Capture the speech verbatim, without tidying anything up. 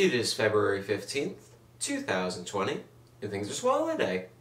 It is February fifteenth, two thousand twenty, and things are swell today.